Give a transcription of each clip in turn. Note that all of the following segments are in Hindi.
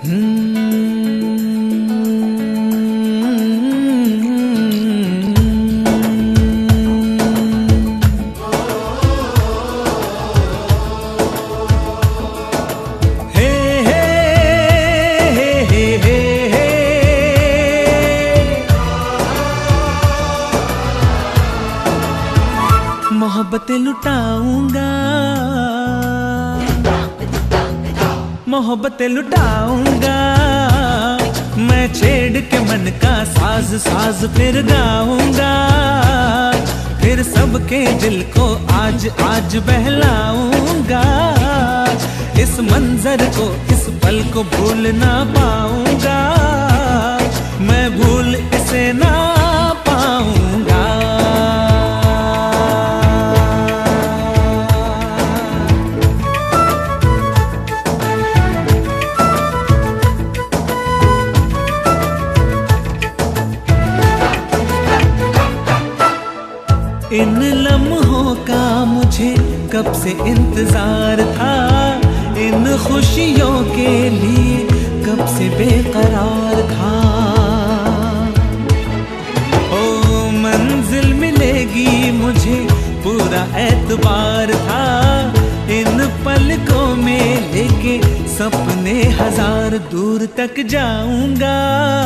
मोहब्बतें लुटाऊंगा, मोहब्बतें लुटाऊंगा, मैं छेड़ के मन का साज साज फिर गाऊंगा, फिर सबके दिल को आज आज बहलाऊंगा। इस मंजर को इस पल को भूल ना पाऊंगा, मैं भूल इसे ना पाऊंगा। इन लम्हों का मुझे कब से इंतजार था, इन खुशियों के लिए कब से बेकरार था। ओ मंजिल मिलेगी मुझे पूरा एतबार था, इन पलकों में लेके सपने हजार दूर तक जाऊंगा,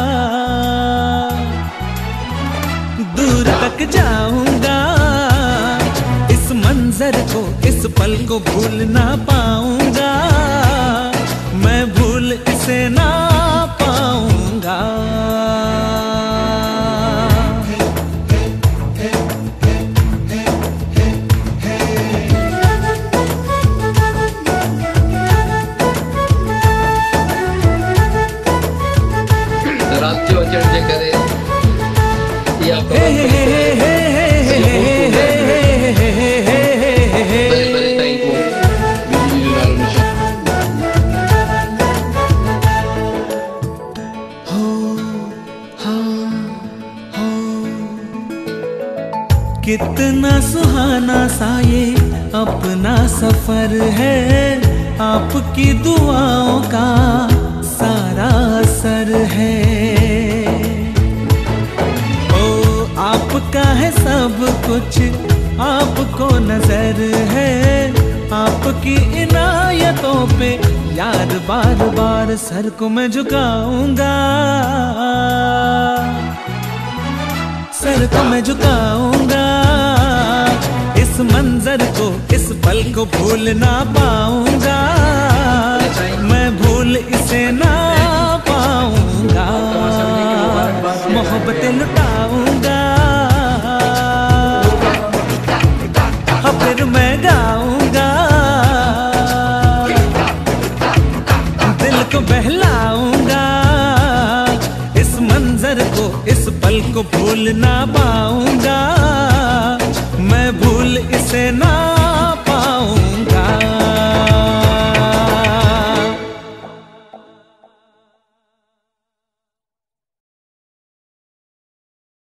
दूर तक जाऊंगा। इस मंजर को इस पल को भूल ना पाऊंगा, मैं भूल इसे ना पाऊंगा। रात चर्चा करे कितना सुहाना सा ये अपना सफर है, आपकी दुआओं का सारा असर है। ओ आपका है सब कुछ, आपको नजर है, आपकी इनायतों पे यार बार बार सर को मैं झुकाऊंगा, सर को मैं झुकाऊंगा। इस मंजर को इस पल को भूल ना पाऊंगा, मैं भूल इसे ना पाऊंगा। मोहब्बतें लुटाऊंगा, फिर मैं गाऊंगा, दिल को बहलाऊंगा। इस मंजर को इस पल को भूल ना पाऊंगा।